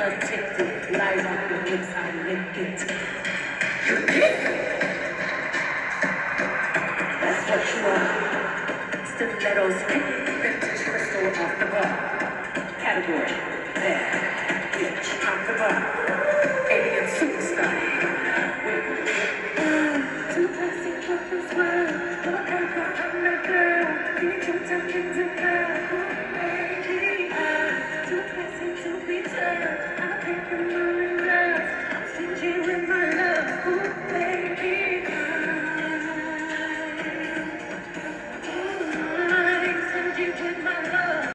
addicted, light on your lips, I lick it. That's what you are. Stilettos, vintage crystal off the bar. Category, bad, bitch, off the bar.